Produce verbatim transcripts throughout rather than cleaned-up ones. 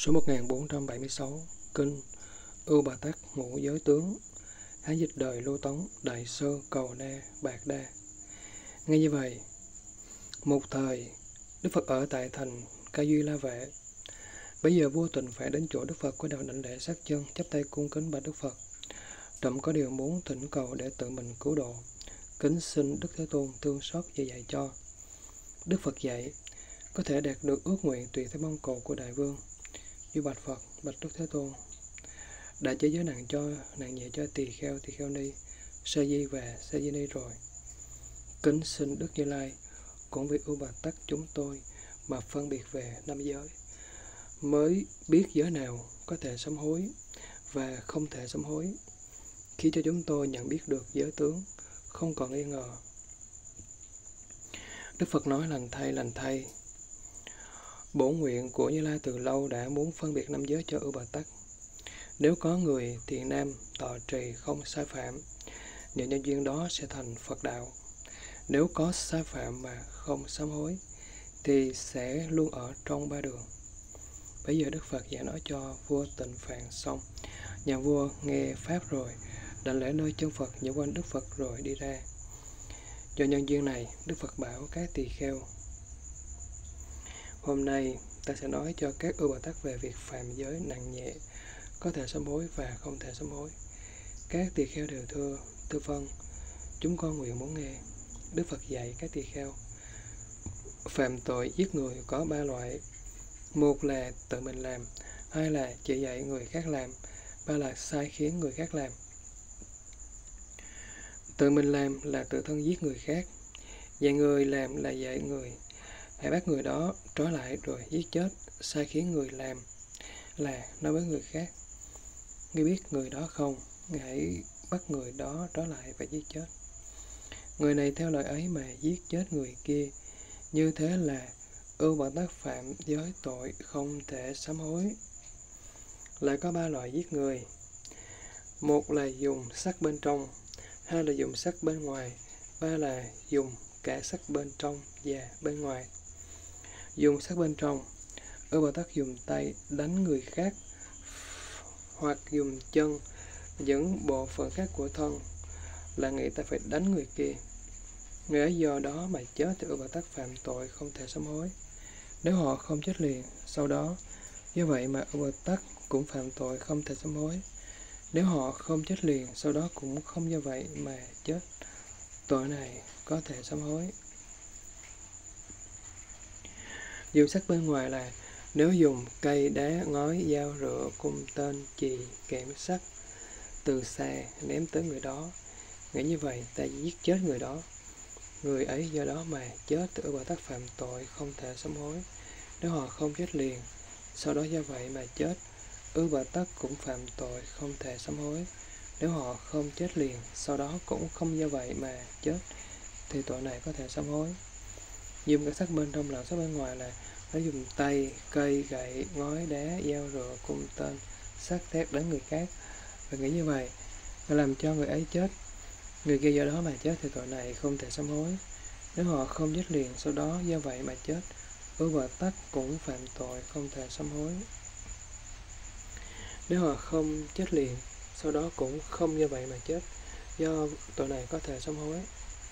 Số một nghìn bốn trăm bảy mươi sáu, Kinh Ưu Bà Tắc Ngũ Giới Tướng, Hán dịch đời Lưu Tống, Đại Sơ Cầu Na Bạc Đa. Nghe như vậy, một thời Đức Phật ở tại thành Ca Duy La Vệ. Bây giờ vua Tịnh phải đến chỗ Đức Phật của đạo đảnh lễ sát chân, chắp tay cung kính bạch Đức Phật: Trẫm có điều muốn thỉnh cầu để tự mình cứu độ, kính xin Đức Thế Tôn thương xót dạy dạy cho. Đức Phật dạy: có thể đạt được ước nguyện tùy theo mong cầu của đại vương. Duy bạch Phật: bạch Đức Thế Tôn, đã chế giới nặng cho nặng nhẹ cho tỳ kheo, tỳ kheo ni, sa di và sa di ni rồi. Kính xin Đức Như Lai cũng vì ưu bà tắc chúng tôi mà phân biệt về năm giới, mới biết giới nào có thể sám hối và không thể sám hối, khi cho chúng tôi nhận biết được giới tướng, không còn nghi ngờ. Đức Phật nói: lành thay, lành thay. Bổn nguyện của Như Lai từ lâu đã muốn phân biệt năm giới cho ưu bà tắc. Nếu có người thiện nam tọa trì không sai phạm, nhờ nhân duyên đó sẽ thành Phật đạo. Nếu có sai phạm mà không sám hối, thì sẽ luôn ở trong ba đường. Bây giờ Đức Phật giảng nói cho vua Tịnh Phạn xong. Nhà vua nghe pháp rồi, đảnh lễ nơi chân Phật, nhớ quanh Đức Phật rồi đi ra. Do nhân duyên này, Đức Phật bảo các tỳ kheo: hôm nay ta sẽ nói cho các ưu bà tắc về việc phạm giới nặng nhẹ, có thể sám hối và không thể sám hối. Các tỳ kheo đều thưa: thưa vâng, chúng con nguyện muốn nghe. Đức Phật dạy các tỳ kheo: phạm tội giết người có ba loại. Một là tự mình làm, hai là chỉ dạy người khác làm, ba là sai khiến người khác làm. Tự mình làm là tự thân giết người khác, dạy người làm là dạy người hãy bắt người đó trói lại rồi giết chết. Sai khiến người làm là nói với người khác: ngươi biết người đó không, ngươi hãy bắt người đó trói lại và giết chết. Người này theo lời ấy mà giết chết người kia, như thế là ưu bà tắc phạm giới tội không thể sám hối. Lại có ba loại giết người. Một là dùng sắc bên trong, hai là dùng sắc bên ngoài, ba là dùng cả sắc bên trong và bên ngoài. Dùng sắc bên trong, ưu bà tắc dùng tay đánh người khác, hoặc dùng chân những bộ phận khác của thân, là nghĩ ta phải đánh người kia. Người ấy do đó mà chết thì ưu bà tắc phạm tội không thể sám hối. Nếu họ không chết liền sau đó, do vậy mà ưu bà tắc cũng phạm tội không thể sám hối. Nếu họ không chết liền sau đó cũng không do vậy mà chết, tội này có thể sám hối. Dùng sắc bên ngoài là nếu dùng cây, đá, ngói, dao, rựa, cung, tên, chì, kẽm, sắt từ xa ném tới người đó, nghĩ như vậy ta giết chết người đó. Người ấy do đó mà chết thì ưu bà tắc phạm tội không thể sám hối. Nếu họ không chết liền sau đó do vậy mà chết, ưu bà tắc cũng phạm tội không thể sám hối. Nếu họ không chết liền sau đó cũng không do vậy mà chết, thì tội này có thể sám hối. Dùng các sắc bên trong lẫn sắc bên ngoài là nó dùng tay, cây, gậy, ngói, đá, dao, rựa, cung, tên, sắt, thép đánh người khác, và nghĩ như vậy và làm cho người ấy chết, người kia do đó mà chết thì tội này không thể sám hối. Nếu họ không chết liền sau đó do vậy mà chết, ưu bà tắc cũng phạm tội không thể sám hối. Nếu họ không chết liền sau đó cũng không do vậy mà chết, do tội này có thể sám hối.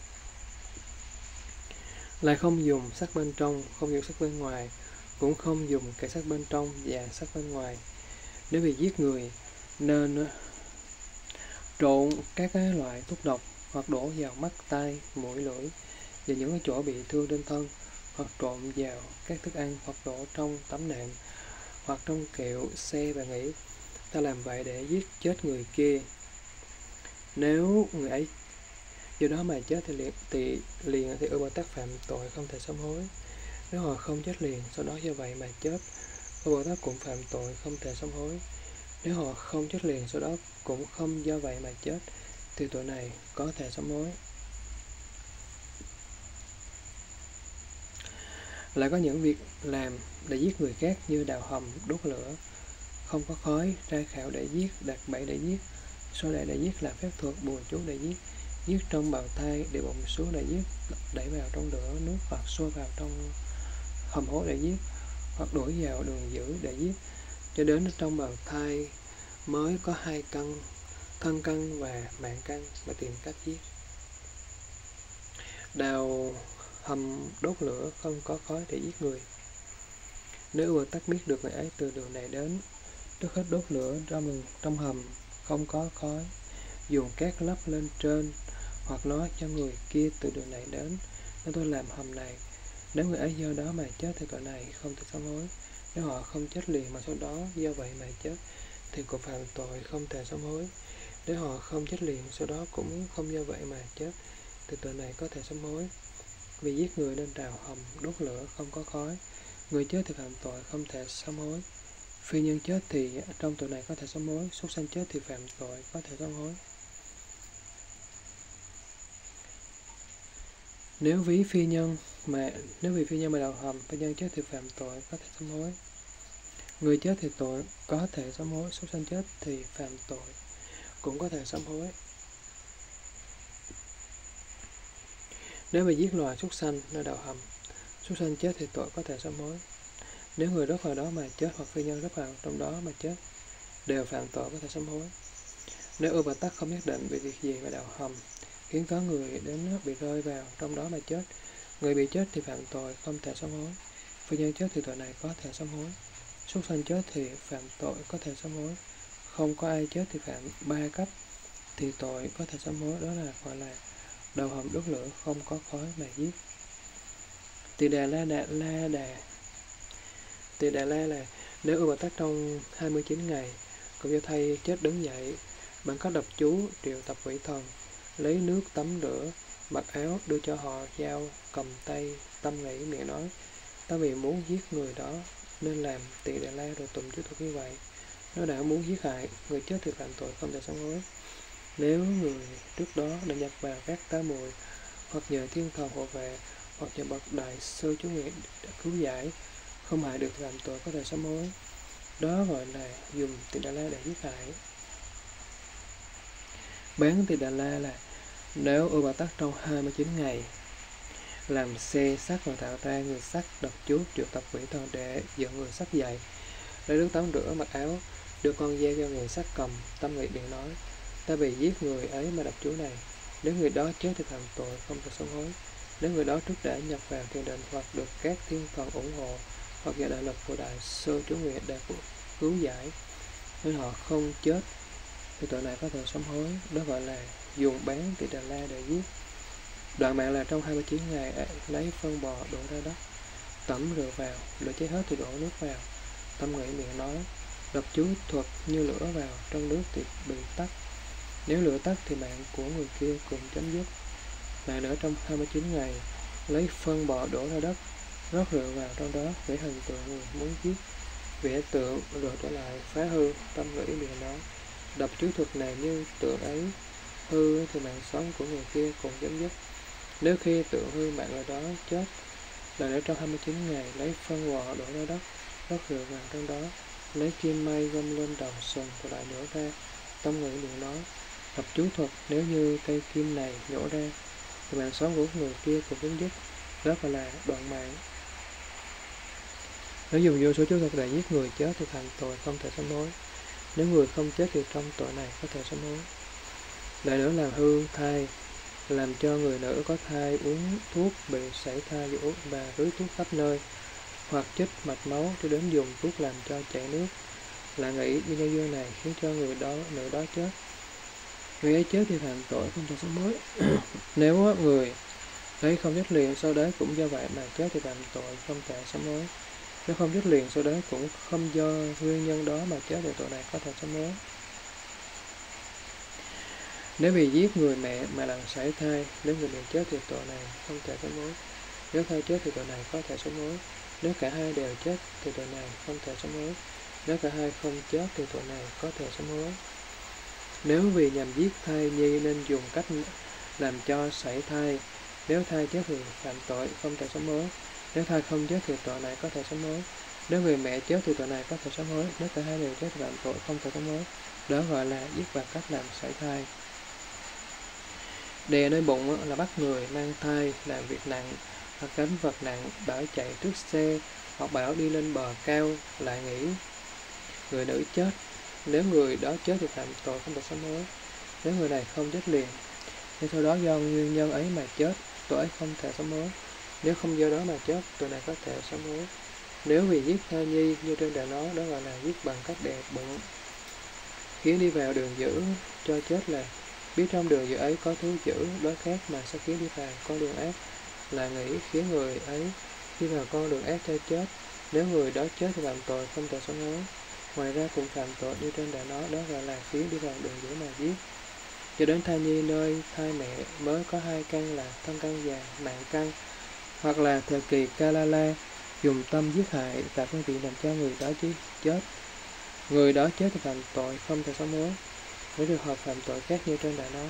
Lại không dùng sắc bên trong, không dùng sắc bên ngoài, cũng không dùng cả sắc bên trong và sắc bên ngoài. Nếu vì giết người nên trộn các cái loại thuốc độc, hoặc đổ vào mắt, tai, mũi, lưỡi và những cái chỗ bị thương trên thân, hoặc trộn vào các thức ăn, hoặc đổ trong tấm nệm, hoặc trong kẹo, xe và nghĩ ta làm vậy để giết chết người kia. Nếu người ấy do đó mà chết thì liền thì, liền thì ưu bà tắc phạm tội không thể sám hối. Nếu họ không chết liền sau đó do vậy mà chết, ưu bà tắc cũng phạm tội không thể sám hối. Nếu họ không chết liền sau đó cũng không do vậy mà chết, thì tội này có thể sám hối. Lại có những việc làm để giết người khác như đào hầm, đốt lửa, không có khói, tra khảo để giết, đặt bẫy để giết, xô đẩy để giết, làm phép thuật, bùa chú để giết, giết trong bào thai, để bụng xuống để giết, đẩy vào trong lửa nước, hoặc xô vào trong hầm hố để giết, hoặc đuổi vào đường dữ để giết, cho đến trong bào thai mới có hai căn, thân căn và mạng căn, mà tìm cách giết. Đào hầm đốt lửa không có khói để giết người. Nếu Bồ Tát biết được người ấy từ đường này đến, trước hết đốt lửa trong, trong hầm không có khói, dùng cát lấp lên trên, hoặc nói cho người kia từ đường này đến, nếu tôi làm hầm này. Nếu người ấy do đó mà chết thì tội này không thể sám hối. Nếu họ không chết liền mà sau đó do vậy mà chết thì cũng phạm tội không thể sám hối. Nếu họ không chết liền sau đó cũng không do vậy mà chết thì tội này có thể sám hối. Vì giết người nên đào hầm đốt lửa không có khói. Người chết thì phạm tội không thể sám hối. Phi nhân chết thì trong tội này có thể sám hối. Súc sanh chết thì phạm tội có thể sám hối. Nếu ví phi nhân mà nếu vì phi nhân mà đào hầm, phi nhân chết thì phạm tội có thể sám hối. Người chết thì tội có thể sám hối, súc sanh chết thì phạm tội cũng có thể sám hối. Nếu bị giết loài súc sanh nơi đào hầm, súc sanh chết thì tội có thể sám hối. Nếu người rớt vào đó mà chết hoặc phi nhân rớt vào trong đó mà chết, đều phạm tội có thể sám hối. Nếu ưu bà tắc không nhất định vì việc gì mà đào hầm, khiến có người đến bị rơi vào trong đó mà chết, người bị chết thì phạm tội không thể sám hối. Phi nhân chết thì tội này có thể sám hối. Súc sanh chết thì phạm tội có thể sám hối. Không có ai chết thì phạm ba cách thì tội có thể sám hối, đó là gọi là đầu hầm đốt lửa không có khói mà giết. Tỳ đà la đà la đà Tỳ đà la là nếu ưu bà tắc trong hai mươi chín ngày, cậu cho thay chết đứng dậy bằng cách đọc chú triệu tập quỷ thần, lấy nước tắm rửa, mặc áo, đưa cho họ dao, cầm tay, tâm nghĩ miệng nói: ta vì muốn giết người đó nên làm tỳ đà la, rồi tụng chú thuật như vậy. Nếu đã muốn giết hại, người chết thì phạm tội không thể sám hối. Nếu người trước đó đã nhập vào các tá mùi, hoặc nhờ thiên thần hộ vệ, hoặc nhờ bậc đại sư chú nguyện đã cứu giải, không hại được phạm tội có thể sám hối. Đó gọi là dùng tỳ đà la để giết hại. Bán tỳ đà la là nếu ưu bà tắc trong hai mươi chín ngày làm xe sắt và tạo ra người sắt, đọc chú triệu tập quỷ thần để dẫn người sắt dậy, lấy nước tắm rửa, mặc áo, đưa con dao cho người sắt cầm, tâm nghĩ miệng nói: ta vì giết người ấy mà đọc chú này. Nếu người đó chết thì phạm tội không thể sám hối. Nếu người đó trước đã nhập vào thiền định, hoặc được các thiên thần ủng hộ, hoặc nhờ đại lực của đại sư chú nguyện đã cứu giải nên họ không chết thì tội này có thể sám hối. Đó gọi là dùng bán tỳ đà la để giết. Đoạn mạng là trong hai mươi chín ngày lấy phân bò đổ ra đất, tẩm rượu vào, lửa cháy hết thì đổ nước vào, tâm nghĩ miệng nói, đọc chú thuật như lửa vào trong nước thì bị tắt. Nếu lửa tắt thì mạng của người kia cùng chấm dứt. Mạng nữa trong hai mươi chín ngày lấy phân bò đổ ra đất, rót rượu vào trong đó, vẽ hình tượng người muốn giết, vẽ tượng rồi trở lại phá hư, tâm nghĩ miệng nói, đọc chú thuật này như tượng ấy hư thì mạng sống của người kia cùng chấm dứt. Nếu khi tượng hư mạng người đó chết, là để trong hai mươi chín ngày lấy phân bò đổ ra đất, rót rượu vào trong đó, lấy kim may găm lên đầu sừng rồi lại nhổ ra, tâm nghĩ miệng nói, đọc chú thuật nếu như cây kim này nhổ ra thì mạng sống của người kia cũng chấm dứt. Đó gọi là đoạn mạng. Nếu dùng vô số chú thuật để giết người chết thì thành tội không thể sám hối. Nếu người không chết thì trong tội này có thể sám hối. Lại nữa là hư thai, làm cho người nữ có thai uống thuốc bị sảy thai và rưới thuốc khắp nơi, hoặc chích mạch máu cho đến dùng thuốc làm cho chảy nước, là nghĩ vì nhân duyên này khiến cho người đó nữ đó chết. Người ấy chết thì phạm tội không thể sám hối. Nếu người ấy không chết liền sau đấy cũng do vậy mà chết thì phạm tội không thể sám hối. Nếu không chết liền sau đấy cũng không do nguyên nhân đó mà chết thì tội này có thể sám hối. Nếu vì giết người mẹ mà làm sảy thai, nếu người mẹ chết thì tội này không thể sám hối. Nếu thai chết thì tội này có thể sám hối. Nếu cả hai đều chết thì tội này không thể sám hối. Nếu cả hai không chết thì tội này có thể sám hối. Nếu vì nhằm giết thai nhi nên dùng cách làm cho sảy thai, nếu thai chết thì phạm tội không thể sám hối. Nếu thai không chết thì tội này có thể sám hối. Nếu vì mẹ chết thì tội này có thể sám hối. Nếu cả hai đều chết thì phạm tội không thể sám hối. Đó gọi là giết bằng cách làm sảy thai. Đè nơi bụng là bắt người mang thai làm việc nặng, hoặc gánh vật nặng, bảo chạy trước xe, hoặc bảo đi lên bờ cao, lại nghĩ người nữ chết, nếu người đó chết thì phạm tội không thể sám hối. Nếu người này không chết liền, nhưng sau đó do nguyên nhân ấy mà chết, tội ấy không thể sám hối. Nếu không do đó mà chết, tội này có thể sám hối. Nếu vì giết thai nhi như trên đã nói, đó gọi là giết bằng cách đè bụng, khiến đi vào đường dữ cho chết, là biết trong đường dữ ấy có thú dữ đối khác mà sao khiến đi vào con đường ác, là nghĩ khiến người ấy đi vào con đường ác cho chết. Nếu người đó chết thì phạm tội không thể sám hối. Ngoài ra cũng phạm tội như trên đã nói, đó gọi là khiến đi vào đường dữ mà giết. Cho đến thai nhi nơi thai mẹ mới có hai căn là thân căn già, mạng căn, hoặc là thời kỳ Kalala, dùng tâm giết hại tạo phương tiện làm cho người đó chứ chết. Người đó chết thì phạm tội không thể sám hối. Với trường hợp phạm tội khác như trên đã nói.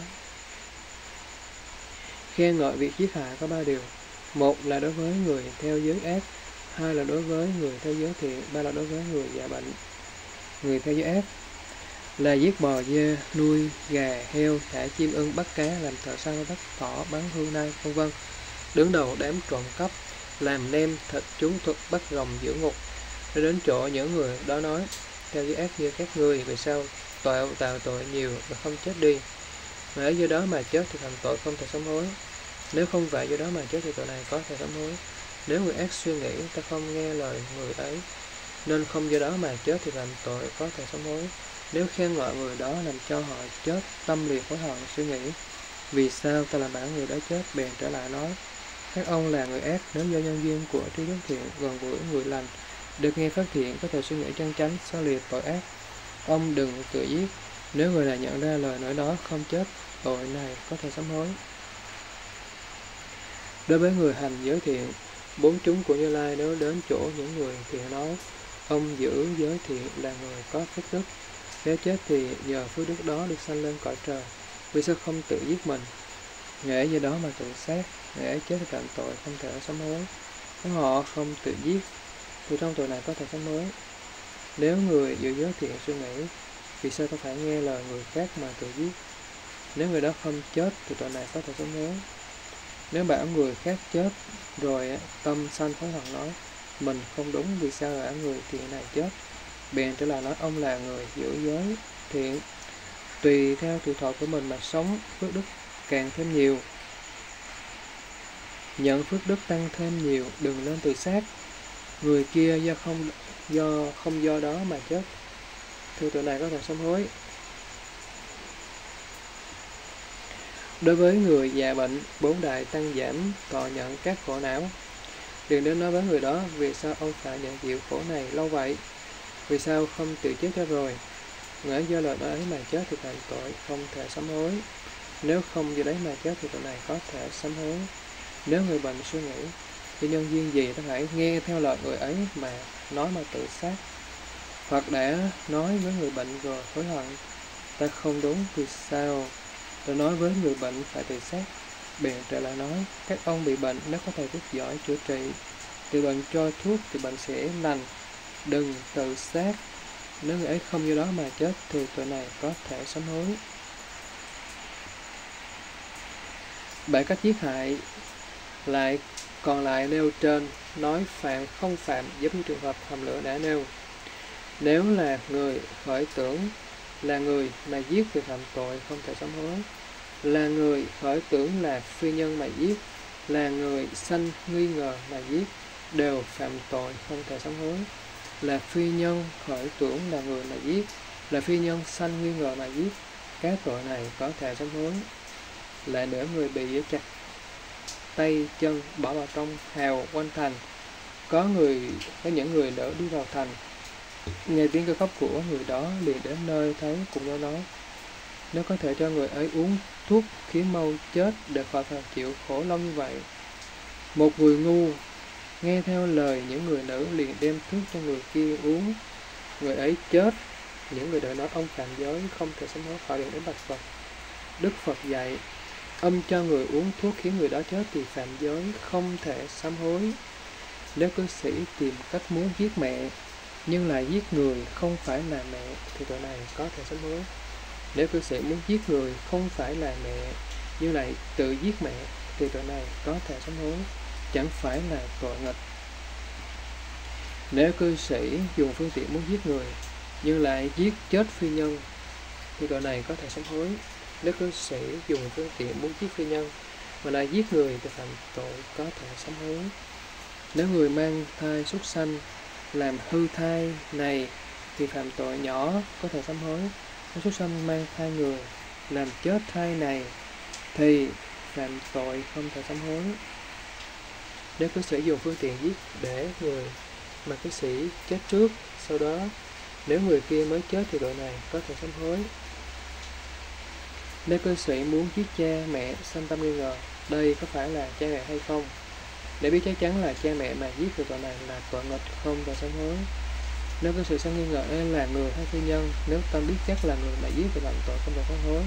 Khen ngợi việc giết hại có ba điều. Một là đối với người theo giới ác, hai là đối với người theo giới thiện, ba là đối với người giả bệnh. Người theo giới ác là giết bò dê, nuôi gà, heo, thả chim ưng, bắt cá, làm thợ săn, bắt thỏ, bắn hươu nai, vân vân. Đứng đầu đám trộm cắp, làm nem thịt chúng thuật, bắt rồng giữ ngục. Để đến chỗ những người đó nói, theo giới ác như các ngươi, vì sao tội tạo tội nhiều và không chết đi? Mà do đó mà chết thì phạm tội không thể sám hối. Nếu không vậy do đó mà chết thì tội này có thể sám hối. Nếu người ác suy nghĩ ta không nghe lời người ấy, nên không do đó mà chết thì phạm tội có thể sám hối. Nếu khen ngợi người đó làm cho họ chết, tâm liền hối hận suy nghĩ, vì sao ta làm bản người đó chết, bèn trở lại nói, các ông là người ác. Nếu do nhân duyên của trí thức thiện gần gũi người lành, được nghe phát thiện, có thể suy nghĩ chân chánh, xa lìa tội ác, ông đừng tự giết. Nếu người này nhận ra lời nói đó không chết, tội này có thể sám hối. Đối với người hành giới thiện, bốn chúng của Như Lai nếu đến chỗ những người thiện nói, ông giữ giới thiện là người có phước đức. Nếu chết thì nhờ phước đức đó được sanh lên cõi trời. Vì sao không tự giết mình? Nghệ do đó mà tự sát, nghệ chết thì phạm tội không thể sám hối. Nếu họ không tự giết thì trong tội này có thể sám hối. Nếu người giữ giới thiện suy nghĩ, vì sao ta phải nghe lời người khác mà tự giết? Nếu người đó không chết thì tội này có thể sám hối. Nếu bảo người khác chết rồi tâm sanh hối hận nói, mình không đúng, vì sao bảo người thiện này chết? Bèn trở lại nói, ông là người giữ giới thiện, tùy theo tuổi thọ của mình mà sống, phước đức càng thêm nhiều, nhận phước đức tăng thêm nhiều, đừng nên tự sát. Người kia do không do không do đó mà chết, thì tội này có thể sám hối. Đối với người già bệnh, bốn đại tăng giảm thọ nhận các khổ não, đừng đến nói với người đó, vì sao ông phải nhận chịu khổ này lâu vậy? Vì sao không tự chết cho rồi? Ngỡ do lời nói ấy mà chết thì phạm tội không thể sám hối. Nếu không do đấy mà chết thì tội này có thể sám hối. Nếu người bệnh suy nghĩ, vì nhân duyên gì ta phải nghe theo lời người ấy mà nói mà tự sát? Hoặc đã nói với người bệnh rồi hối hận, ta không đúng, vì sao ta nói với người bệnh phải tự sát? Bèn trở lại nói, các ông bị bệnh, nếu có thầy thuốc giỏi chữa trị, thì bệnh cho thuốc thì bệnh sẽ lành, đừng tự sát. Nếu người ấy không do đó mà chết thì tội này có thể sám hối. Bảy cách giết hại lại còn lại nêu trên, nói phạm không phạm giống như trường hợp hầm lửa đã nêu. Nếu là người khởi tưởng là người mà giết thì phạm tội không thể sám hối. Là người khởi tưởng là phi nhân mà giết, là người sanh nghi ngờ mà giết, đều phạm tội không thể sám hối. Là phi nhân khởi tưởng là người mà giết, là phi nhân sanh nghi ngờ mà giết, các tội này có thể sám hối. Lại nữa, người bị giữ chặt tay chân bỏ vào trong hào quanh thành, có người có những người đỡ đi vào thành, nghe tiếng kêu khóc của người đó liền đến nơi thấy cùng nhau nói, nếu có thể cho người ấy uống thuốc khiến mau chết để khỏi phải chịu khổ lâu như vậy. Một người ngu nghe theo lời những người nữ liền đem thuốc cho người kia uống, người ấy chết. Những người đỡ nói ông phạm giới không thể sám hối, họ liền đến bạch Phật. Đức Phật dạy, ông cho người uống thuốc khiến người đó chết thì phạm giới không thể sám hối. Nếu cư sĩ tìm cách muốn giết mẹ nhưng lại giết người không phải là mẹ thì tội này có thể sám hối. Nếu cư sĩ muốn giết người không phải là mẹ nhưng lại tự giết mẹ thì tội này có thể sám hối, chẳng phải là tội nghịch. Nếu cư sĩ dùng phương tiện muốn giết người nhưng lại giết chết phi nhân thì tội này có thể sám hối. Nếu cư sĩ dùng phương tiện muốn giết phi nhân mà lại giết người thì phạm tội có thể sám hối. Nếu người mang thai súc sanh làm hư thai này thì phạm tội nhỏ có thể sám hối. Nếu súc sanh mang thai người làm chết thai này thì phạm tội không thể sám hối. Nếu cư sĩ dùng phương tiện giết để người mà cư sĩ chết trước, sau đó nếu người kia mới chết thì tội này có thể sám hối. Nếu cư sĩ muốn giết cha mẹ sanh tâm nghi ngờ đây có phải là cha mẹ hay không, để biết chắc chắn là cha mẹ mà giết thì tội này là tội nghịch không thể sám hối. Nếu cư sĩ sanh nghi ngờ đây là người hay phi nhân, nếu tâm biết chắc là người mà giết thì phạm tội không thể sám hối.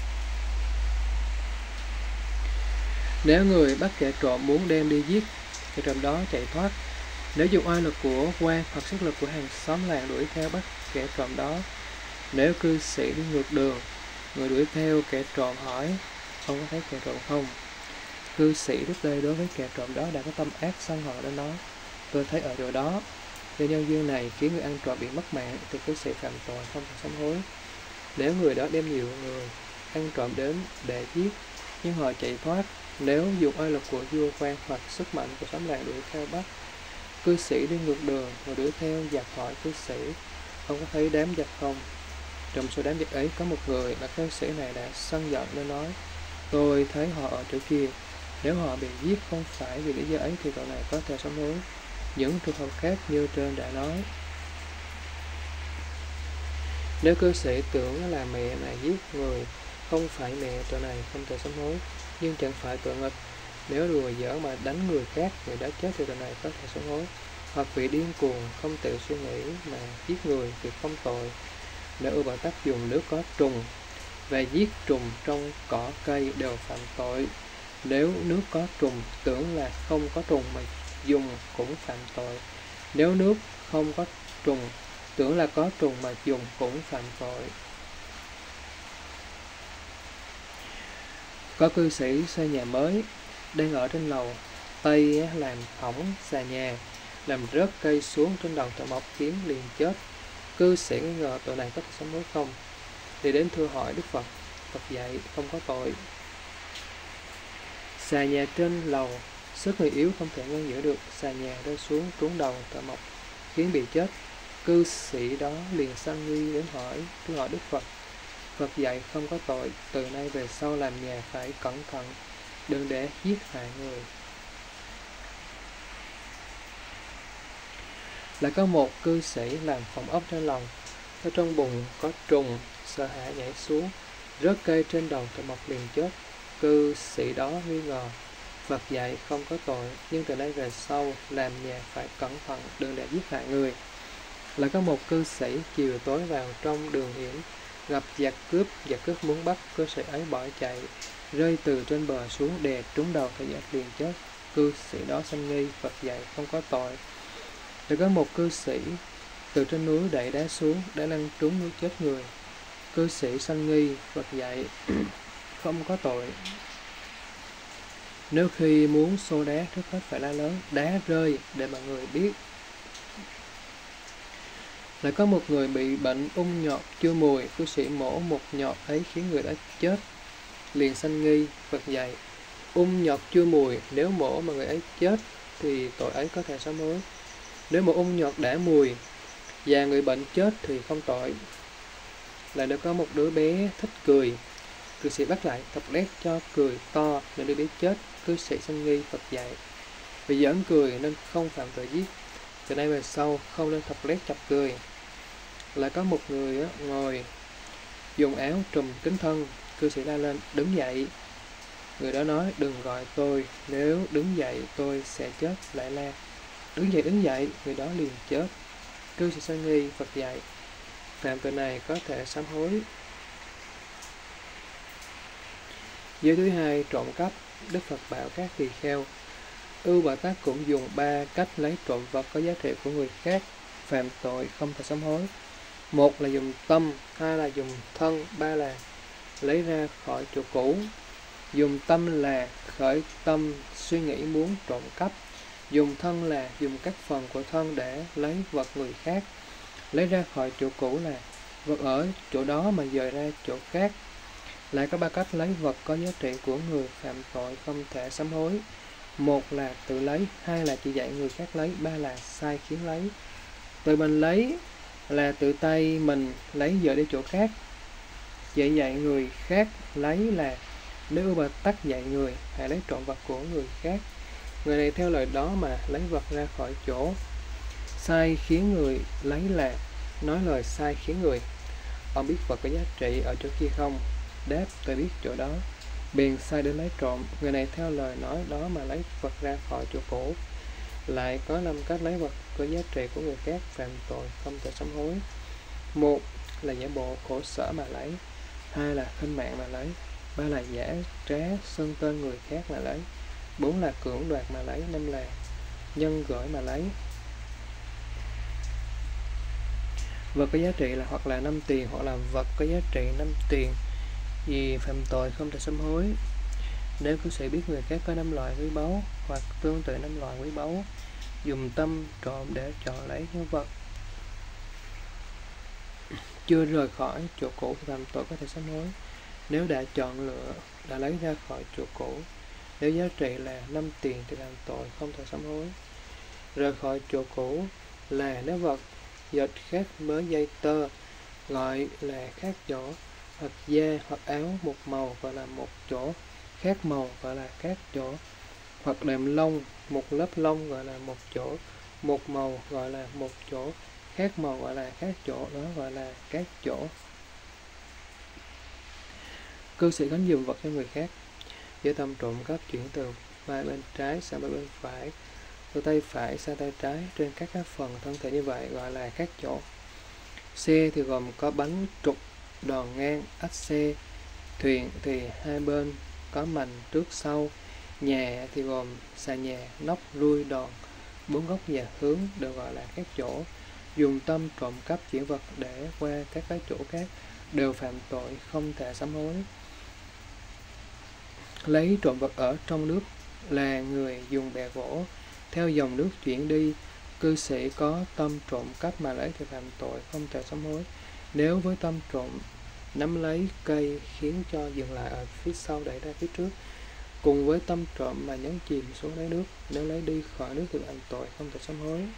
Nếu người bắt kẻ trộm muốn đem đi giết, kẻ trộm đó chạy thoát, nếu dùng oai lực của quan hoặc sức lực của hàng xóm làng đuổi theo bắt kẻ trộm đó, nếu cư sĩ đi ngược đường, người đuổi theo kẻ trộm hỏi, ông có thấy kẻ trộm không? Cư sĩ trước đây đối với kẻ trộm đó đã có tâm ác sân hận đến nó, tôi thấy ở chỗ đó, do nhân duyên này khiến người ăn trộm bị mất mạng thì cư sĩ phạm tội không thể sám hối. Nếu người đó đem nhiều người ăn trộm đến để giết, nhưng họ chạy thoát, nếu dùng oai lực của vua quan hoặc sức mạnh của xóm làng đuổi theo bắt, cư sĩ đi ngược đường, người đuổi theo giặc hỏi cư sĩ, ông có thấy đám giặc không? Trong số đám giặc ấy có một người mà cư sĩ này đã sân giận nên nói, tôi thấy họ ở chỗ kia. Nếu họ bị giết không phải vì lý do ấy thì tội này có thể sám hối. Những trường hợp khác như trên đã nói. Nếu cư sĩ tưởng là mẹ mà giết người không phải mẹ, tội này không thể sám hối, nhưng chẳng phải tội nghịch. Nếu đùa giỡn mà đánh người khác, người đã chết thì tội này có thể sám hối. Hoặc vì điên cuồng không tự suy nghĩ mà giết người thì không tội. Nếu ưu bà tắc dùng nước có trùng và giết trùng trong cỏ cây đều phạm tội. Nếu nước có trùng tưởng là không có trùng mà dùng cũng phạm tội. Nếu nước không có trùng tưởng là có trùng mà dùng cũng phạm tội. Có cư sĩ xây nhà mới, đang ở trên lầu, Tây làm hỏng xà nhà, làm rớt cây xuống trên đầu thợ mộc khiến liền chết. Cư sĩ nghi ngờ tội này có thể sám hối không? Thì đến thưa hỏi Đức Phật, Phật dạy không có tội. Xà nhà trên lầu, sức người yếu không thể ngăn giữ được, xà nhà rơi xuống trúng đầu thợ mộc khiến bị chết. Cư sĩ đó liền sanh nghi đến hỏi, thưa hỏi Đức Phật, Phật dạy không có tội, từ nay về sau làm nhà phải cẩn thận, đừng để giết hại người. Lại có một cư sĩ làm phòng ốc trên lầu, ở trong bùn có trùng, sợ hãi nhảy xuống, rớt cây trên đầu thợ mộc liền chết. Cư sĩ đó nghi ngờ, Phật dạy không có tội, nhưng từ nay về sau làm nhà phải cẩn thận, đừng để giết hại người. Lại có một cư sĩ chiều tối vào trong đường hiểm, gặp giặc cướp, giặc cướp muốn bắt, cư sĩ ấy bỏ chạy, rơi từ trên bờ xuống đè trúng đầu thợ giặc liền chết. Cư sĩ đó sanh nghi, Phật dạy không có tội. Lại có một cư sĩ từ trên núi đẩy đá xuống, đã lăn trúng núi chết người. Cư sĩ sanh nghi, Phật dạy không có tội. Nếu khi muốn xô đá, trước hết phải la lớn, đá rơi để mọi người biết. Lại có một người bị bệnh ung nhọt chưa mùi, cư sĩ mổ một nhọt ấy khiến người đã chết, liền sanh nghi, Phật dạy ung nhọt chưa mùi, nếu mổ mà người ấy chết thì tội ấy có thể sám hối. Nếu mổ ung nhọt đã mùi và người bệnh chết thì không tội. Lại đã có một đứa bé thích cười, cư sĩ bắt lại thọc lét cho cười to nên đứa bé chết, cư sĩ sanh nghi, Phật dạy vì giỡn cười nên không phạm tội giết, từ nay về sau không nên thọc lét chọc cười. Lại có một người ngồi dùng áo trùm kín thân, cư sĩ la lên đứng dậy, người đó nói đừng gọi tôi, nếu đứng dậy tôi sẽ chết. Lại la đứng dậy đứng dậy, người đó liền chết. Cư sĩ sanh nghi, Phật dạy phạm tội này có thể sám hối. Giới thứ hai, trộm cắp. Đức Phật bảo các tỳ kheo, Ưu Bà Tát cũng dùng ba cách lấy trộm vật có giá trị của người khác, phạm tội không thể sám hối. Một là dùng tâm, hai là dùng thân, ba là lấy ra khỏi chỗ cũ. Dùng tâm là khởi tâm suy nghĩ muốn trộm cắp. Dùng thân là dùng các phần của thân để lấy vật người khác. lấy ra khỏi chỗ cũ là vật ở chỗ đó mà dời ra chỗ khác. Lại có ba cách lấy vật có giá trị của người phạm tội không thể sám hối. Một là tự lấy, hai là chỉ dạy người khác lấy, ba là sai khiến lấy. Tự mình lấy là tự tay mình lấy dời đi chỗ khác. Dạy dạy người khác lấy là nếu ưu bà tắc dạy người, hãy lấy trộm vật của người khác. Người này theo lời đó mà lấy vật ra khỏi chỗ. Sai khiến người lấy là nói lời sai khiến người. Ông biết vật có giá trị ở chỗ kia không? Đáp, tôi biết chỗ đó. Bèn sai đến lấy trộm. Người này theo lời nói đó mà lấy vật ra khỏi chỗ cũ. Lại có năm cách lấy vật có giá trị của người khác phạm tội không thể sám hối. Một là giả bộ khổ sở mà lấy. Hai là khinh mạng mà lấy. Ba là giả trá xưng tên người khác mà lấy. Bốn là cưỡng đoạt mà lấy. Năm là nhân gửi mà lấy. Vật có giá trị là hoặc là năm tiền hoặc là vật có giá trị năm tiền, vì phạm tội không thể sám hối. Nếu cư sĩ biết người khác có năm loại quý báu hoặc tương tự năm loại quý báu, dùng tâm trộm để chọn lấy những vật chưa rời khỏi chỗ cũ thì phạm tội có thể sám hối. Nếu đã chọn lựa, đã lấy ra khỏi chỗ cũ, nếu giá trị là năm tiền thì phạm tội không thể sám hối. Rời khỏi chỗ cũ là nếu vật dệt khác với dây tơ, gọi là khác chỗ, hoặc da hoặc áo một màu gọi là một chỗ, khác màu gọi là khác chỗ, hoặc đệm lông, một lớp lông gọi là một chỗ, một màu gọi là một chỗ, khác màu gọi là khác chỗ, đó gọi là các chỗ. Cư sĩ gánh dùm vật cho người khác, với tâm trộm cắp chuyển từ vai bên trái sang bên phải, từ tay phải sang tay trái trên các cái phần thân thể như vậy gọi là các chỗ. Xe thì gồm có bánh trục, đòn ngang, ách xe. Thuyền thì hai bên có mành trước sau. Nhà thì gồm xà nhà, nóc, ruôi, đòn, bốn góc và hướng đều gọi là các chỗ. Dùng tâm trộm cắp chuyển vật để qua các cái chỗ khác đều phạm tội không thể sám hối. Lấy trộm vật ở trong nước là người dùng bè gỗ theo dòng nước chuyển đi. Cư sĩ có tâm trộm cắp mà lấy thì phạm tội không thể sám hối. Nếu với tâm trộm nắm lấy cây khiến cho dừng lại ở phía sau đẩy ra phía trước, cùng với tâm trộm mà nhấn chìm xuống đáy nước, nếu lấy đi khỏi nước thì phạm tội không thể sám hối.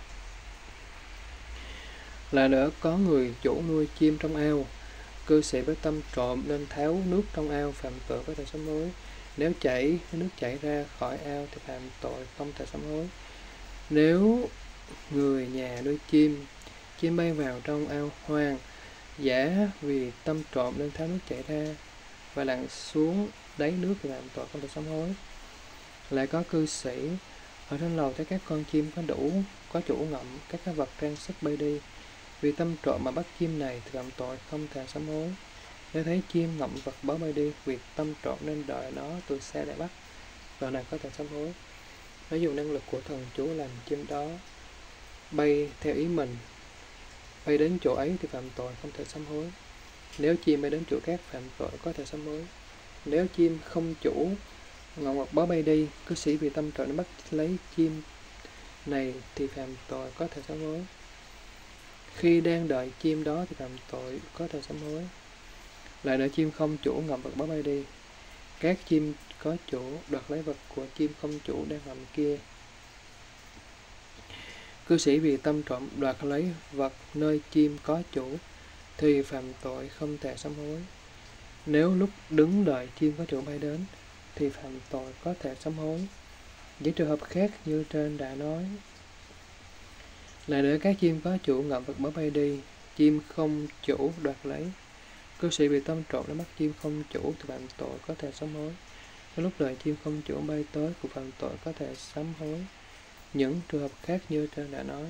Là nữa có người chủ nuôi chim trong ao, cư sĩ với tâm trộm nên tháo nước trong ao, phạm tội có thể sám hối. Nếu chảy nước chảy ra khỏi ao thì phạm tội không thể sám hối. Nếu người nhà nuôi chim, chim bay vào trong ao hoang, giả vì tâm trộm nên tháo nước chảy ra và lặn xuống đáy nước thì phạm tội không thể sám hối. Lại có cư sĩ ở trên lầu thấy các con chim có đủ có chủ ngậm các cái vật trang sức bay đi, vì tâm trộm mà bắt chim này thì phạm tội không thể sám hối. Nếu thấy chim ngậm vật báo bay đi, việc tâm trộm nên đợi nó từ xa để bắt, tội này có thể sám hối. Nếu dùng năng lực của thần chú làm chim đó bay theo ý mình, bay đến chỗ ấy thì phạm tội không thể sám hối. Nếu chim bay đến chỗ khác phạm tội có thể sám hối. Nếu chim không chủ ngậm vật báo bay đi, cư sĩ vì tâm trộm bắt lấy chim này thì phạm tội có thể sám hối. Khi đang đợi chim đó thì phạm tội có thể sám hối. Lại nữa chim không chủ ngậm vật báo bay đi, các chim có chủ đoạt lấy vật của chim không chủ đang ngậm kia. Cư sĩ vì tâm trộm đoạt lấy vật nơi chim có chủ thì phạm tội không thể sám hối. Nếu lúc đứng đợi chim có chủ bay đến thì phạm tội có thể sám hối. Những trường hợp khác như trên đã nói. Lại nữa các chim có chủ ngậm vật báo bay đi, chim không chủ đoạt lấy. Cư sĩ bị tâm trộm đã bắt chim không chủ thì phạm tội có thể sám hối. Trong lúc đợi chim không chủ bay tới cũng phạm tội có thể sám hối. Những trường hợp khác như trên đã nói.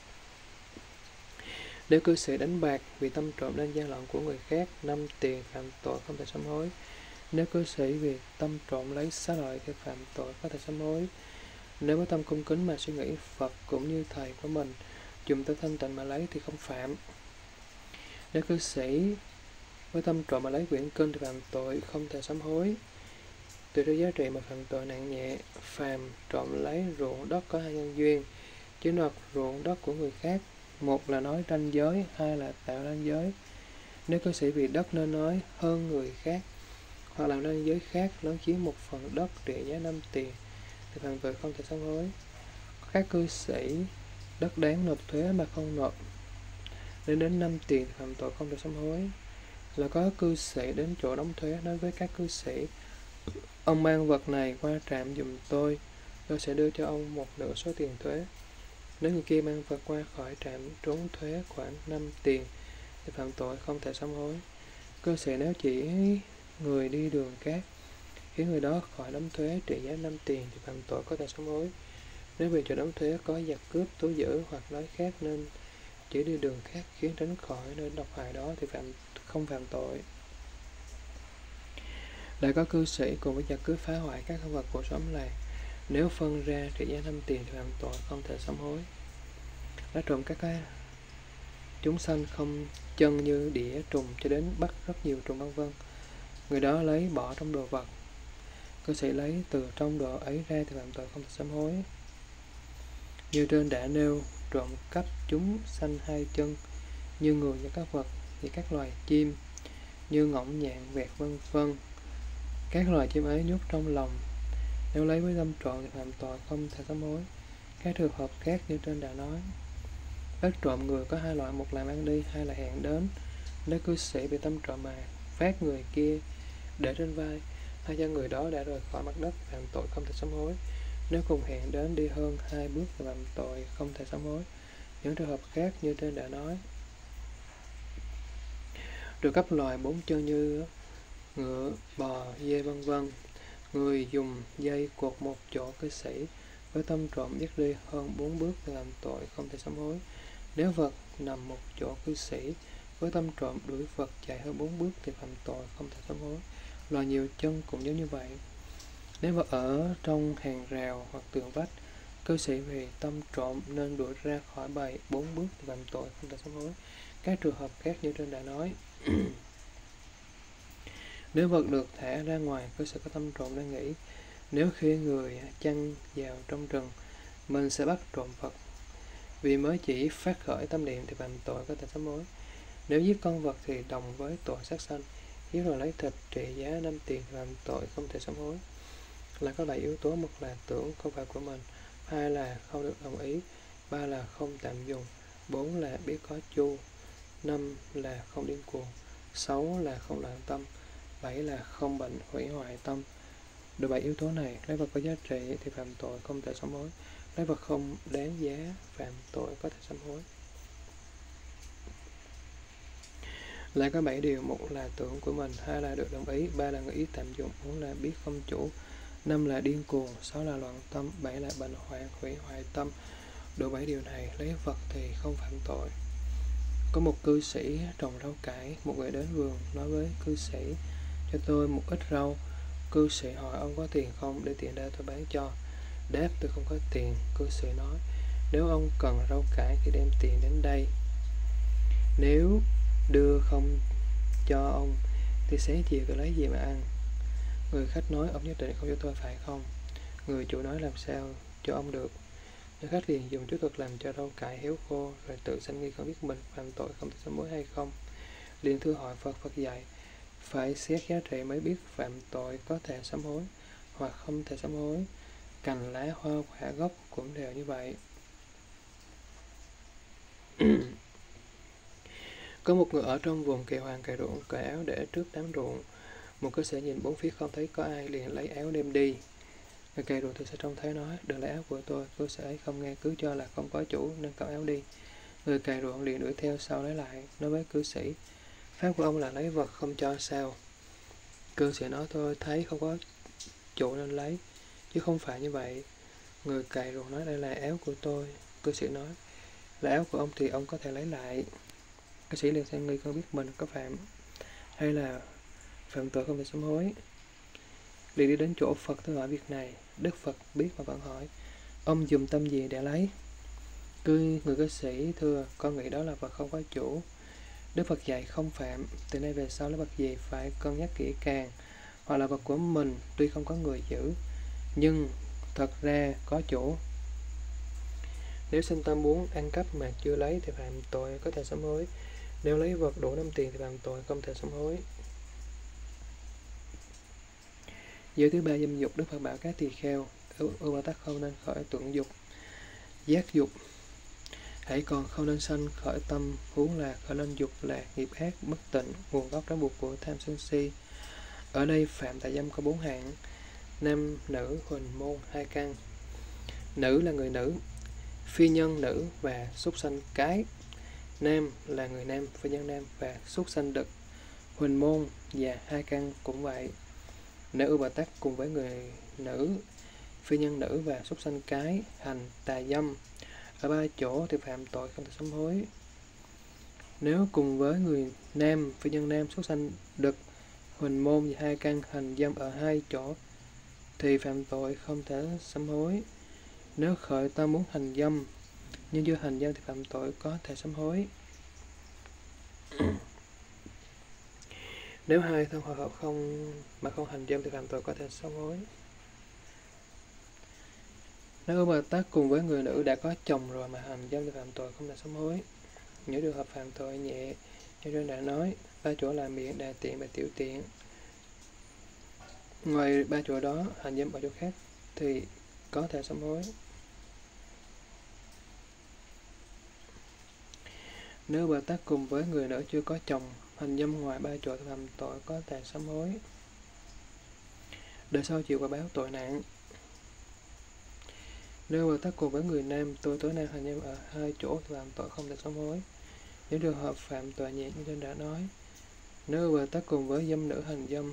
Nếu cư sĩ đánh bạc vì tâm trộm nên gian lận của người khác, năm tiền phạm tội không thể sám hối. Nếu cư sĩ vì tâm trộm lấy xá lợi thì phạm tội có thể sám hối. Nếu với tâm cung kính mà suy nghĩ Phật cũng như thầy của mình, dùng tâm thanh tịnh mà lấy thì không phạm. Nếu cư sĩ với tâm trộm mà lấy quyển kinh thì phạm tội không thể sám hối. Tùy theo giá trị mà phạm tội nặng nhẹ. Phàm trộm lấy ruộng đất có hai nhân duyên, chiếm đoạt ruộng đất của người khác một là nói ranh giới, hai là tạo ranh giới. Nếu cư sĩ vì đất nên nói hơn người khác, hoặc làm ranh giới khác lớn chiếm một phần đất trị giá năm tiền, thì phạm tội không thể sám hối. Các cư sĩ đất đáng nộp thuế mà không nộp lên đến năm tiền thì phạm tội không thể sám hối. Là có cư sĩ đến chỗ đóng thuế nói với các cư sĩ: ông mang vật này qua trạm giùm tôi, tôi sẽ đưa cho ông một nửa số tiền thuế. Nếu người kia mang vật qua khỏi trạm trốn thuế khoảng năm tiền thì phạm tội không thể sám hối. Cư sĩ nếu chỉ người đi đường cát khiến người đó khỏi đóng thuế trị giá năm tiền thì phạm tội có thể sám hối. Nếu vì chỗ đóng thuế có giặc cướp thú dữ hoặc nói khác nên chỉ đi đường khác khiến tránh khỏi nơi độc hại đó thì phạm không phạm tội. Lại có cư sĩ cùng với giặc cướp phá hoại các vật của xóm làng, nếu phân ra trị giá năm tiền thì phạm tội không thể sám hối. Đã trộm các cái chúng sanh không chân như đĩa trùng cho đến bắt rất nhiều trùng vân vân, người đó lấy bỏ trong đồ vật, cư sĩ lấy từ trong đồ ấy ra thì phạm tội không thể sám hối. Như trên đã nêu, trộm cắp chúng sanh hai chân như người và các vật, như các loài chim như ngỗng nhạn vẹt vân vân, các loài chim ấy nhốt trong lòng, nếu lấy với tâm trộm thì phạm tội không thể sám hối. Các trường hợp khác như trên đã nói. Bắt trộm người có hai loại, một là mang đi, hai là hẹn đến. Nếu cư sĩ bị tâm trộm mà phát người kia để trên vai, hay cho người đó đã rời khỏi mặt đất, phạm tội không thể sám hối. Nếu cùng hẹn đến đi hơn hai bước thì phạm tội không thể sám hối. Những trường hợp khác như trên đã nói. Được cấp loài bốn chân như ngựa, bò, dê vân vân, người dùng dây cột một chỗ cư sĩ với tâm trộm dắt đi hơn bốn bước thì làm tội không thể sám hối. Nếu vật nằm một chỗ cư sĩ với tâm trộm đuổi vật chạy hơn bốn bước thì phạm tội không thể sám hối. Loài nhiều chân cũng giống như vậy. Nếu vật ở trong hàng rào hoặc tường vách, cư sĩ vì tâm trộm nên đuổi ra khỏi bầy bốn bước thì phạm tội không thể sám hối. Các trường hợp khác như trên đã nói. Nếu vật được thả ra ngoài, cư sĩ có tâm trộm đang nghĩ, nếu khi người chăn vào trong rừng, mình sẽ bắt trộm vật. Vì mới chỉ phát khởi tâm niệm thì phạm tội có thể sám hối. Nếu giết con vật thì đồng với tội sát sanh, giết rồi lấy thịt trị giá năm tiền thì phạm tội không thể sám hối. Là có bảy yếu tố: một là tưởng không phải của mình, hai là không được đồng ý, ba là không tạm dùng, bốn là biết có chu, năm là không điên cuồng, sáu là không loạn tâm, bảy là không bệnh hủy hoại tâm. Được bảy yếu tố này, lấy vật có giá trị thì phạm tội không thể sám hối. Lấy vật không đáng giá, phạm tội có thể sám hối. Lại có bảy điều: một là tưởng của mình, hai là được đồng ý, ba là người ý tạm dụng, bốn là biết không chủ, năm là điên cuồng, sáu là loạn tâm, bảy là bệnh hoạn hủy hoại tâm. Đủ bảy điều này, lấy vật thì không phạm tội. Có một cư sĩ trồng rau cải, một người đến vườn nói với cư sĩ: cho tôi một ít rau. Cư sĩ hỏi: ông có tiền không, để tiền ra tôi bán cho. Đáp: tôi không có tiền. Cư sĩ nói: nếu ông cần rau cải thì đem tiền đến đây. Nếu đưa không cho ông thì sáng chiều tôi lấy gì mà ăn. Người khách nói: ông nhất định không cho tôi phải không? Người chủ nói: làm sao cho ông được? Người khách liền dùng chút thuật làm cho rau cải héo khô, rồi tự sanh nghi không biết mình phạm tội không thể sám hối hay không. Liền thưa hỏi Phật. Phật dạy phải xét giá trị mới biết phạm tội có thể sám hối hoặc không thể sám hối. Cành lá hoa quả gốc cũng đều như vậy. Có một người ở trong vùng kỳ hoàng cày ruộng, cởi áo để trước đám ruộng. Một cư sĩ nhìn bốn phía không thấy có ai, liền lấy áo đem đi. Người cày ruộng thì sẽ trông thấy nói: đừng lấy áo của tôi. Cư sĩ ấy không nghe, cứ cho là không có chủ nên cởi áo đi. Người cày ruộng liền đuổi theo sau lấy lại, nói với cư sĩ: pháp của ông là lấy vật không cho sao? Cư sĩ nói: tôi thấy không có chủ nên lấy, chứ không phải như vậy. Người cày ruộng nói: đây là áo của tôi. Cư sĩ nói: là áo của ông thì ông có thể lấy lại. Cư sĩ liền sanh nghi không biết mình có phạm hay là phạm tội không thể sám hối, liền đi đến chỗ Phật thưa hỏi việc này. Đức Phật biết mà vẫn hỏi: ông dùng tâm gì để lấy? Cư người cư sĩ thưa: con nghĩ đó là vật không có chủ. Đức Phật dạy không phạm. Từ nay về sau lấy vật gì phải cân nhắc kỹ càng, hoặc là vật của mình tuy không có người giữ nhưng thật ra có chủ. Nếu sinh tâm muốn ăn cắp mà chưa lấy thì phạm tội có thể sám hối. Nếu lấy vật đủ năm tiền thì phạm tội không thể sám hối. Giới thứ ba dâm dục. Đức Phật bảo các tỳ kheo, ưu ba tắc không nên khởi tưởng dục, giác dục, hãy còn không nên sanh khởi tâm, huống là khởi lên dục là nghiệp ác bất tịnh, nguồn gốc trói buộc của tham sân si. Ở đây phạm tại dâm có bốn hạng: nam, nữ, huỳnh, môn, hai căn. Nữ là người nữ, phi nhân nữ và súc sanh cái. Nam là người nam, phi nhân nam và súc sanh đực. Huỳnh môn và hai căn cũng vậy. Nếu ưu bà tắc cùng với người nữ, phi nhân nữ và súc sanh cái hành tà dâm ở ba chỗ thì phạm tội không thể sám hối. Nếu cùng với người nam, phi nhân nam, súc sanh đực, huỳnh môn và hai căn hành dâm ở hai chỗ thì phạm tội không thể sám hối. Nếu khởi tâm muốn hành dâm nhưng chưa hành dâm thì phạm tội có thể sám hối. Nếu hai thân hòa hợp không mà không hành dâm thì phạm tội có thể sám hối. Nếu bà tác cùng với người nữ đã có chồng rồi mà hành dâm thì phạm tội không thể sám hối. Những trường hợp phạm tội nhẹ như trên đã nói, ba chỗ là miệng, đà tiện và tiểu tiện. Ngoài ba chỗ đó, hành dâm ở chỗ khác thì có thể sám hối. Nếu bà tác cùng với người nữ chưa có chồng, hành dâm ngoài ba chỗ thì phạm tội có thể sám hối. Đời sau chịu quả báo tội nặng. Nếu bà tác cùng với người nam, tôi tối nay hành dâm ở hai chỗ thì phạm tội không thể sám hối. Những trường hợp phạm tội nhẹ như trên đã nói. Nếu bà tác cùng với dâm nữ hành dâm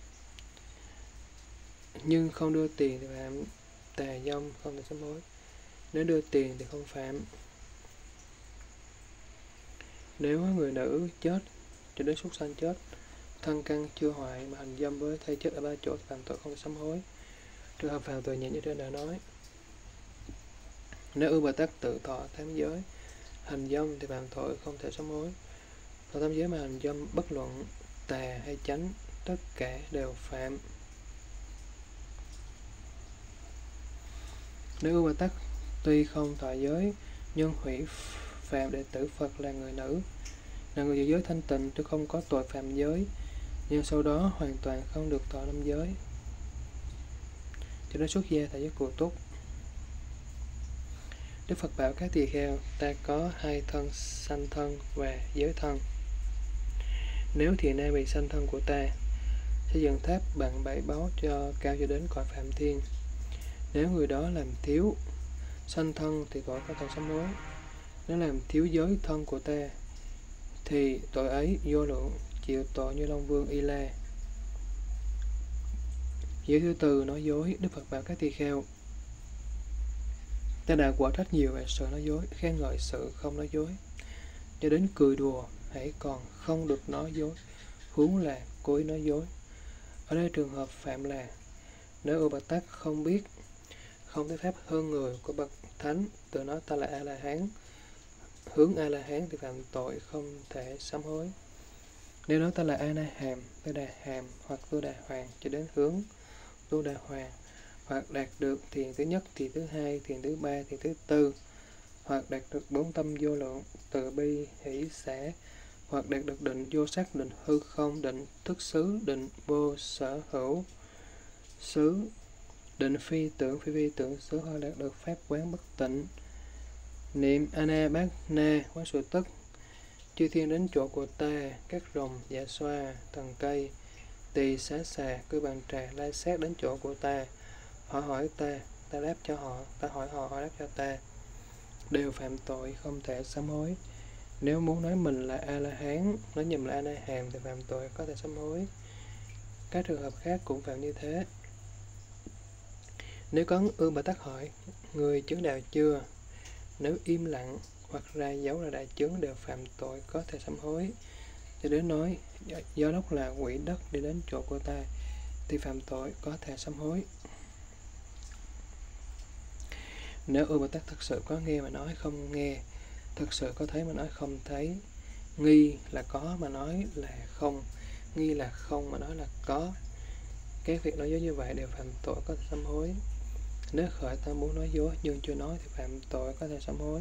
nhưng không đưa tiền thì phạm tà dâm không thể sám hối. Nếu đưa tiền thì không phạm. Nếu người nữ chết cho đến súc sanh chết, thân căn chưa hoại mà hành dâm với thây chết ở ba chỗ thì phạm tội không thể sám hối. Trường hợp phạm tội nhẹ như trên đã nói. Nếu ưu bà tắc tự thọ tám giới hành dâm thì phạm tội không thể sám hối. Thọ tám giới mà hành dâm bất luận tà hay chánh, tất cả đều phạm. Nếu ưu bà tắc tuy không thọ giới nhưng hủy phạm đệ tử Phật là người nữ, là người giữ giới thanh tịnh chứ không có tội phạm giới, nhưng sau đó hoàn toàn không được thọ năm giới, cho đến xuất gia tại giới Cù Túc. Đức Phật bảo các tỳ kheo, ta có hai thân, sanh thân và giới thân. Nếu thiện nam bị sanh thân của ta, sẽ dựng tháp bằng bảy báu cho cao cho đến cõi Phạm Thiên. Nếu người đó làm thiếu sanh thân thì tội có thể sám hối. Nếu làm thiếu giới thân của ta thì tội ấy vô lượng, chịu tội như Long Vương Y La. Giới thứ tư nói dối. Đức Phật bảo các tỳ kheo, ta đã quả trách nhiều về sự nói dối, khen ngợi sự không nói dối, cho đến cười đùa hãy còn không được nói dối, huống là cố ý nói dối. Ở đây trường hợp phạm là nếu ưu bà tắc không biết, không thấy pháp hơn người của bậc thánh, tự nói ta là A La Hán, hướng A La Hán thì phạm tội không thể sám hối. Nếu nói ta là A Na Hàm, tôi Đà Hàm hoặc tôi Đà Hoàng cho đến hướng tôi Đà Hoàng, hoặc đạt được thiền thứ nhất, thiền thứ hai, thiền thứ ba, thiền thứ tư, hoặc đạt được bốn tâm vô lượng, từ bi, hỷ, xả, hoặc đạt được định vô sắc, định hư không, định thức xứ, định vô sở hữu xứ, định phi tưởng, phi phi tưởng xứ, hoặc đạt được pháp quán bất tịnh. Niệm Ana Bát Na quán sự tức, chư thiên đến chỗ của ta, các rồng, dạ xoa, thần cây, tỳ xá xà, cư bàn trà, lai sát đến chỗ của ta, họ hỏi ta, ta đáp cho họ, ta hỏi họ, họ đáp cho ta, đều phạm tội không thể sám hối. Nếu muốn nói mình là A La Hán, nói nhầm là A Na Hàm thì phạm tội có thể sám hối. Các trường hợp khác cũng phạm như thế. Nếu có ưu bà tắc hỏi, người chứng đạo chưa? Nếu im lặng hoặc ra dấu là đại chứng đều phạm tội có thể sám hối. Cho đến nói gió lốc là quỷ đất đi đến chỗ của ta thì phạm tội có thể sám hối. Nếu ưu bà tắc thật sự có nghe mà nói không nghe, thật sự có thấy mà nói không thấy, nghi là có mà nói là không, nghi là không mà nói là có, các việc nói dối như vậy đều phạm tội có thể sám hối. Nếu khởi tâm muốn nói dối nhưng chưa nói thì phạm tội có thể sám hối.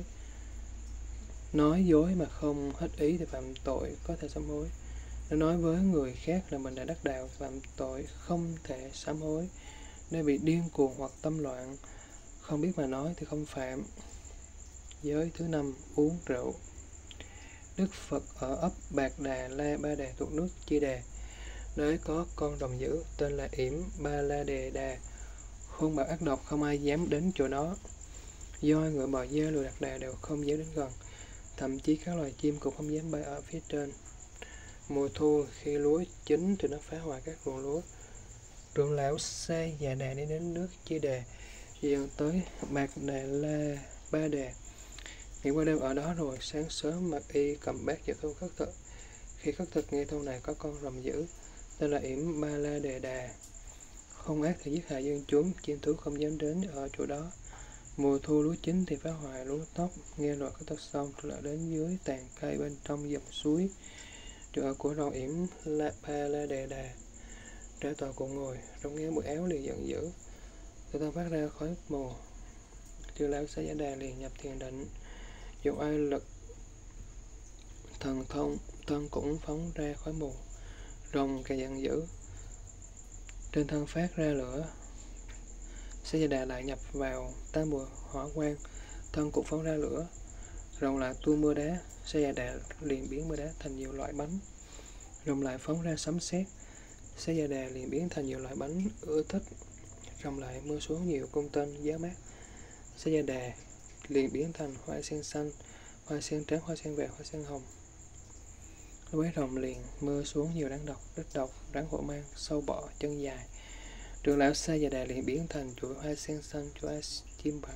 Nói dối mà không hết ý thì phạm tội có thể sám hối. Nếu nói với người khác là mình đã đắc đạo phạm tội không thể sám hối. Nếu bị điên cuồng hoặc tâm loạn, không biết mà nói thì không phạm. Giới thứ năm, uống rượu. Đức Phật ở ấp Bạc Đà La Ba Đà thuộc nước Chia Đà. Nơi có con rồng dữ tên là Yểm Ba La Đề Đà. Hung bạo ác độc, không ai dám đến chỗ đó. Voi, ngựa, bò, dê, lừa, lạc đà đều không dám đến gần. Thậm chí các loài chim cũng không dám bay ở phía trên. Mùa thu, khi lúa chín thì nó phá hoại các ruộng lúa. Trưởng lão Sa Già Đà đi đến nước Chia Đà, dần tới Bạc Đà La Ba Đà. Nghỉ qua đêm ở đó rồi, sáng sớm mặc y cầm bát vào thu khất thực. Khi khất thực nghe thôn này có con rồng dữ, tên là Yểm Ba La Đề Đà. Không ác thì giết hại dân chúng, chim thú không dám đến ở chỗ đó. Mùa thu lúa chín thì phá hoại lúa tóc. Nghe lời khất thực xong thì lại đến dưới tàn cây bên trong dòng suối. Chỗ ở của rồng Yểm La Ba La Đề Đà. Trở tòa cùng ngồi, rồng nghe bộ áo liền giận dữ. Từ thân phát ra khói mù. Trưởng lão Sa Giả Đà liền nhập thiền định. Dùng ai lực thần thông, thân cũng phóng ra khói mù. Rồng càng giận dữ. Trên thân phát ra lửa. Sa Giả Đà lại nhập vào tam mùa hỏa quang, thân cũng phóng ra lửa. Rồng lại tuôn mưa đá. Sa Giả Đà liền biến mưa đá thành nhiều loại bánh. Rồng lại phóng ra sấm sét. Sa Giả Đà liền biến thành nhiều loại bánh ưa thích. Rồng lại mưa xuống nhiều cung tên giá mát. Sa Giả Đà liền biến thành hoa sen xanh, hoa sen trắng, hoa sen vàng, hoa sen hồng. Lúc ấy rồng liền mưa xuống nhiều rắn độc, rết độc, rắn hổ mang, sâu bọ, chân dài. Trưởng lão Sa Giả Đà liền biến thành chuỗi hoa sen xanh, chuỗi hoa chim bạc,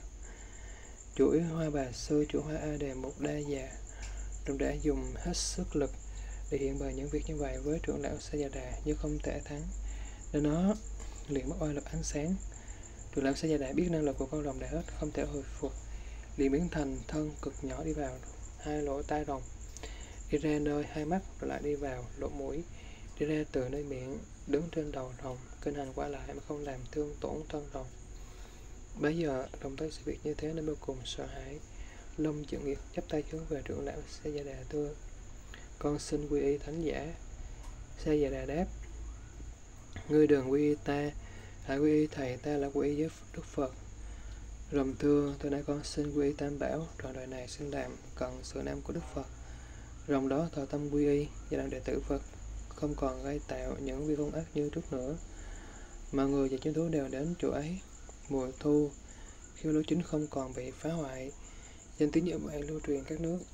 chuỗi hoa bà sư, chuỗi hoa a đề một đa già. Rồng đã dùng hết sức lực để hiện bày những việc như vậy với trưởng lão Sa Giả Đà nhưng không thể thắng, nên nó liền mất oai lực ánh sáng. Trưởng lão Sa Giả Đà biết năng lực của con rồng đã hết, không thể hồi phục, liền biến thành thân cực nhỏ đi vào hai lỗ tai rồng, đi ra nơi hai mắt rồi lại đi vào lỗ mũi, đi ra từ nơi miệng, đứng trên đầu rồng, kinh hành qua lại mà không làm thương tổn thân rồng. Bấy giờ rồng thấy sự việc như thế nên vô cùng sợ hãi, lông chữ nghiệt chắp tay hướng về trưởng lão Sa Giả Đà thưa: Con xin quy y thánh giả. Sa Giả Đà đáp: Ngươi đừng quy y ta, hãy quy y thầy ta là quy y với Đức Phật. Rồng thưa: Từ nay con xin quy y Tam Bảo, rồi đời này xin làm cận sự nam của Đức Phật. Rồng đó thọ tâm quy y và làm đệ tử Phật, không còn gây tạo những vi phong ác như trước nữa. Mọi người và chim thú đều đến chỗ ấy. Mùa thu, khi lúa chín không còn bị phá hoại, danh tiếng như vậy lưu truyền các nước.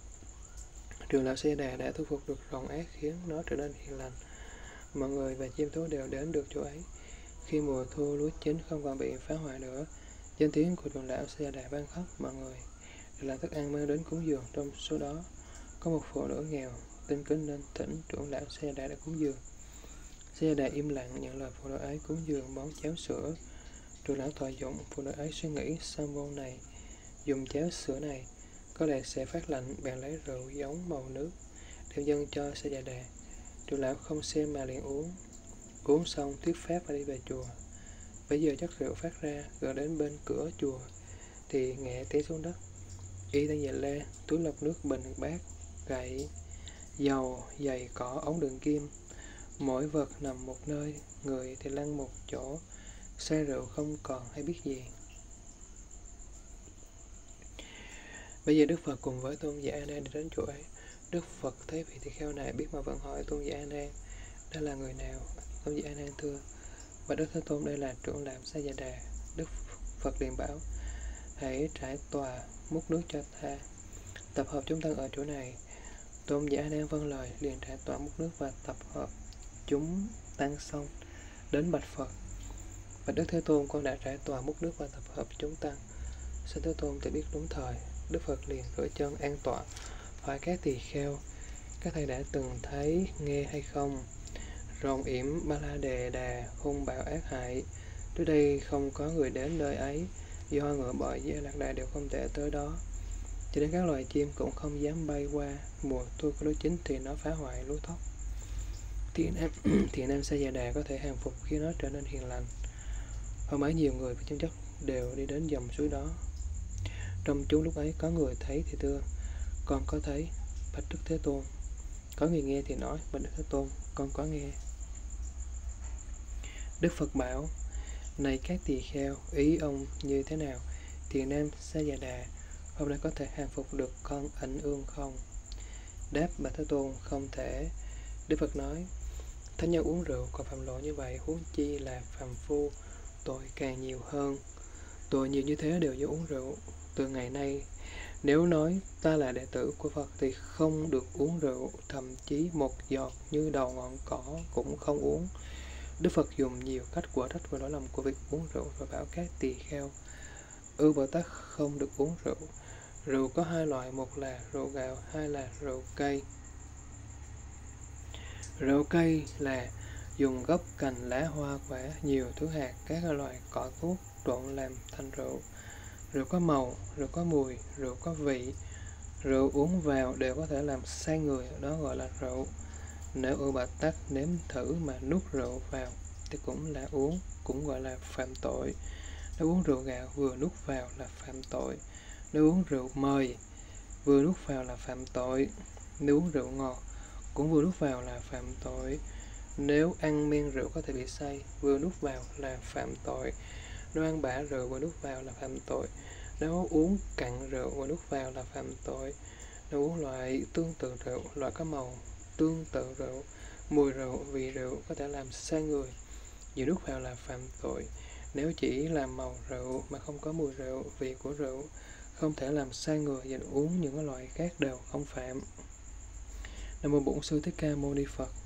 Trưởng lão Sa Giả Đà đã thu phục được rồng ác, khiến nó trở nên hiền lành. Mọi người và chim thú đều đến được chỗ ấy. Khi mùa thu lúa chín không còn bị phá hoại nữa, danh tiếng của trưởng lão Sa Giả Đà vang khắp mọi người, đều là thức ăn mang đến cúng dường. Trong số đó có một phụ nữ nghèo tin kính nên thỉnh trưởng lão Sa Giả Đà đã cúng dường. Sa Giả Đà im lặng nhận lời phụ nữ ấy cúng dường món cháo sữa. Trưởng lão thọ dụng, phụ nữ ấy suy nghĩ sang môn này dùng cháo sữa này có lẽ sẽ phát lạnh, bèn lấy rượu giống màu nước đem dâng cho Sa Giả Đà. Trưởng lão không xem mà liền uống. Uống xong thuyết pháp và đi về chùa. Bây giờ chất rượu phát ra, gần đến bên cửa chùa thì nhẹ té xuống đất. Y đang dậy lê, túi lọc nước, bình, bát, gậy, dầu, giày, cỏ, ống đựng kim, mỗi vật nằm một nơi, người thì lăn một chỗ, say rượu không còn hay biết gì. Bây giờ Đức Phật cùng với tôn giả A Nan đi đến chỗ ấy. Đức Phật thấy vị tỳ kheo này biết mà vẫn hỏi tôn giả A Nan: Đây là người nào? Tôn giả A Nan thưa: Và Đức Thế Tôn, đây là trưởng lão Sa Giả Đà. Đức Phật liền bảo: Hãy trải tòa múc nước cho ta, tập hợp chúng tăng ở chỗ này. Tôn giả A Nan vâng lời, liền trải tòa múc nước và tập hợp chúng tăng xong, đến bạch Phật: Và Đức Thế Tôn, con đã trải tòa múc nước và tập hợp chúng tăng. Xin Thế Tôn tự biết đúng thời. Đức Phật liền rửa chân an tọa, hỏi các tỳ kheo: Các thầy đã từng thấy, nghe hay không? Rồng Yểm Ba La Đề Đà hung bạo ác hại, trước đây không có người đến nơi ấy, do ngựa bò dê lạc đà đều không thể tới đó, cho đến các loài chim cũng không dám bay qua. Mùa thu có lúa chín thì nó phá hoại lúa thóc. Thiện nam, thiện nam Sa Giả Đà có thể hàng phục khi nó trở nên hiền lành. Hôm ấy nhiều người với chân chất đều đi đến dòng suối đó. Trong chúng lúc ấy có người thấy thì thưa: Con có thấy, bạch Đức Thế Tôn. Có người nghe thì nói: Bạch Đức Thế Tôn, con có nghe. Đức Phật bảo: Này các tỳ kheo, ý ông như thế nào? Thiện nam Sa Già Đà, hôm nay có thể hàng phục được con ảnh ương không? Đáp: Bạch Thế Tôn, không thể. Đức Phật nói: Thánh nhân uống rượu còn phạm lỗi như vậy, huống chi là phàm phu, tội càng nhiều hơn. Tội nhiều như thế đều do uống rượu. Từ ngày nay, nếu nói ta là đệ tử của Phật thì không được uống rượu, thậm chí một giọt như đầu ngọn cỏ cũng không uống. Đức Phật dùng nhiều cách quở trách về lỗi lầm của việc uống rượu và bảo các tỳ kheo: Ư Bồ Tát không được uống rượu. Rượu có hai loại, một là rượu gạo, hai là rượu cây. Rượu cây là dùng gốc, cành, lá, hoa, quả, nhiều thứ hạt, các loại cỏ thuốc trộn làm thành rượu. Rượu có màu, rượu có mùi, rượu có vị. Rượu uống vào đều có thể làm say người, đó gọi là rượu. Nếu Ư Bồ Tát nếm thử mà nuốt rượu vào thì cũng là uống, cũng gọi là phạm tội. Nếu uống rượu gạo vừa nuốt vào là phạm tội. Nếu uống rượu mời vừa nuốt vào là phạm tội. Nếu uống rượu ngọt cũng vừa nuốt vào là phạm tội. Nếu ăn men rượu có thể bị say, vừa nuốt vào là phạm tội. Nếu ăn bã rượu vừa nuốt vào là phạm tội. Nếu uống cạn rượu vừa nuốt vào là phạm tội. Nếu uống loại tương tự rượu, loại có màu tương tự rượu, mùi rượu, vị rượu có thể làm say người, vừa nuốt vào là phạm tội. Nếu chỉ là màu rượu mà không có mùi rượu, vị của rượu, không thể làm say người, và uống những loại khác đều không phạm. Nam mô Bổn Sư Thích Ca Mâu Ni Phật.